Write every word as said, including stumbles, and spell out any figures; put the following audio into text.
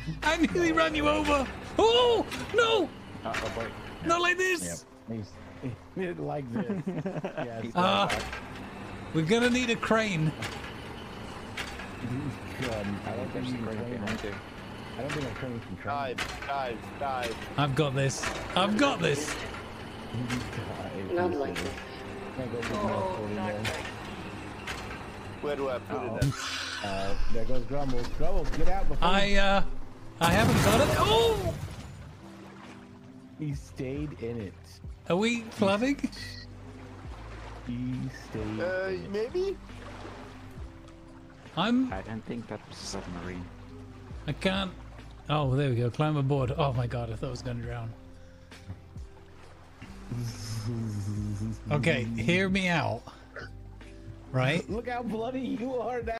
I nearly ran you over. Oh no! Uh, oh boy. Not like this. Yep. He's, he did like this. Yes. Ah, uh, we're gonna need a crane. Um, I don't think you can train behind him. you. I don't think a crane can train. Dive, dive, dive. I've got this. I've got this. Not like this. Can't go big enough Oh, for it not there. like Where do I put Uh-oh. it then? Uh, there goes Grumbles. Grumbles, get out before I uh, I haven't got it. Oh, he stayed in it. are we flooding? He stayed. Uh, in it. maybe? I'm. I don't think that was a submarine. I can't. Oh, there we go. Climb aboard. Oh my god, I thought I was gonna drown. Okay, hear me out. Right? Look how bloody you are now.